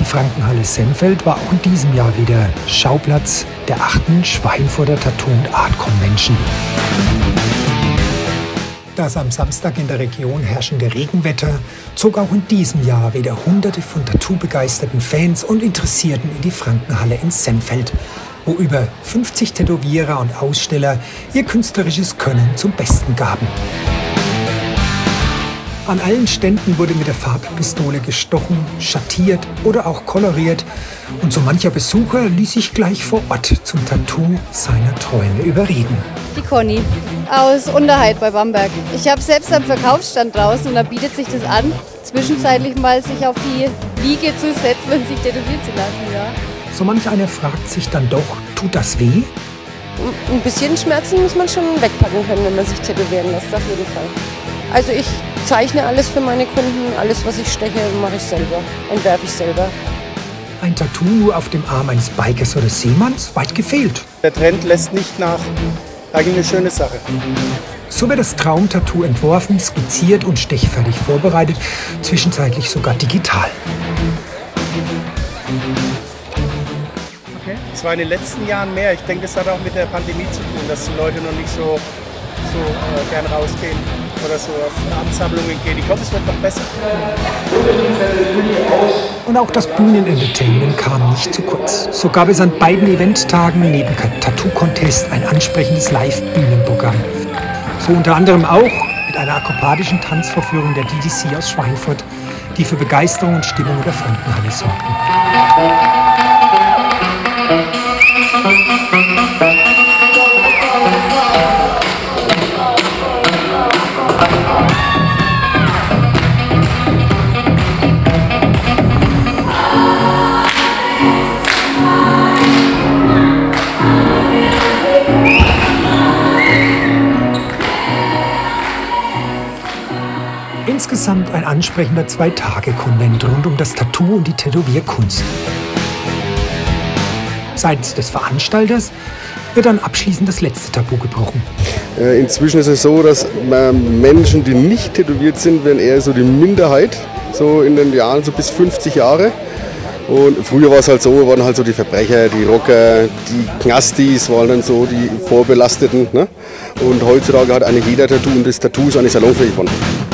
Frankenhalle Sennfeld war auch in diesem Jahr wieder Schauplatz der 8. Schweinfurter Tattoo- und Art Convention. Das am Samstag in der Region herrschende Regenwetter zog auch in diesem Jahr wieder Hunderte von Tattoo-begeisterten Fans und Interessierten in die Frankenhalle in Sennfeld, wo über 50 Tätowierer und Aussteller ihr künstlerisches Können zum Besten gaben. An allen Ständen wurde mit der Farbpistole gestochen, schattiert oder auch koloriert und so mancher Besucher ließ sich gleich vor Ort zum Tattoo seiner Träume überreden. Die Conny aus Unterheit bei Bamberg. Ich habe selbst am Verkaufsstand draußen und da bietet sich das an, zwischenzeitlich mal sich auf die Liege zu setzen und sich tätowieren zu lassen. Ja. So manch einer fragt sich dann doch, tut das weh? Ein bisschen Schmerzen muss man schon wegpacken können, wenn man sich tätowieren lässt, auf jeden Fall. Also ich zeichne alles für meine Kunden, alles was ich steche, mache ich selber, entwerfe ich selber. Ein Tattoo nur auf dem Arm eines Bikers oder Seemanns? Weit gefehlt. Der Trend lässt nicht nach. Eigentlich eine schöne Sache. So wird das Traumtattoo entworfen, skizziert und stechfertig vorbereitet, zwischenzeitlich sogar digital. Es war in den letzten Jahren mehr. Ich denke, das hat auch mit der Pandemie zu tun, dass die Leute noch nicht so gern rausgehen oder so auf Ansammlungen gehen. Ich hoffe, es wird noch besser. Und auch das Bühnenentertainment kam nicht zu kurz. So gab es an beiden Eventtagen neben Tattoo-Contest ein ansprechendes Live-Bühnenprogramm. So unter anderem auch mit einer akrobatischen Tanzvorführung der DDC aus Schweinfurt, die für Begeisterung und Stimmung in der Frankenhalle sorgten. Insgesamt ein ansprechender 2-Tage-Konvent rund um das Tattoo und die Tätowierkunst. Seitens des Veranstalters wird dann abschließend das letzte Tabu gebrochen. Inzwischen ist es so, dass Menschen, die nicht tätowiert sind, werden eher so die Minderheit, so in den Jahren so bis 50 Jahre. Und früher war es halt so, waren halt so die Verbrecher, die Rocker, die Knastis waren dann so die Vorbelasteten. Ne? Und heutzutage hat eigentlich jeder Tattoo und das Tattoo ist eigentlich salonfähig geworden.